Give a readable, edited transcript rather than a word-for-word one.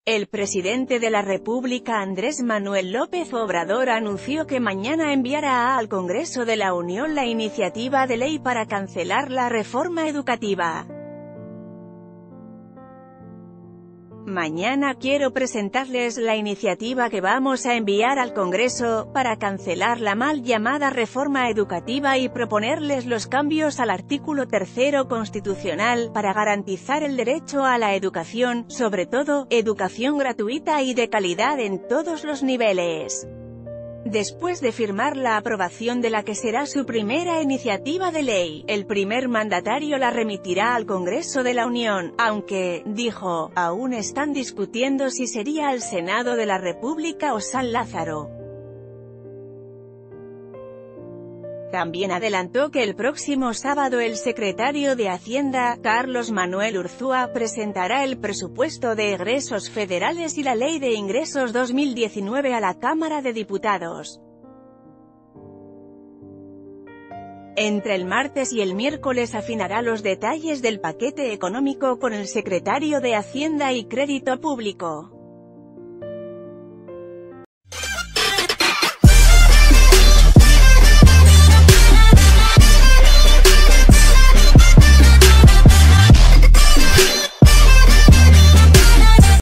El presidente de la República Andrés Manuel López Obrador anunció que mañana enviará al Congreso de la Unión la iniciativa de ley para cancelar la reforma educativa. Mañana quiero presentarles la iniciativa que vamos a enviar al Congreso, para cancelar la mal llamada reforma educativa y proponerles los cambios al artículo 3º constitucional, para garantizar el derecho a la educación, sobre todo, educación gratuita y de calidad en todos los niveles. Después de firmar la aprobación de la que será su primera iniciativa de ley, el primer mandatario la remitirá al Congreso de la Unión, aunque, dijo, aún están discutiendo si sería al Senado de la República o San Lázaro. También adelantó que el próximo sábado el secretario de Hacienda, Carlos Manuel Urzúa, presentará el presupuesto de egresos federales y la Ley de Ingresos 2019 a la Cámara de Diputados. Entre el martes y el miércoles afinará los detalles del paquete económico con el secretario de Hacienda y Crédito Público.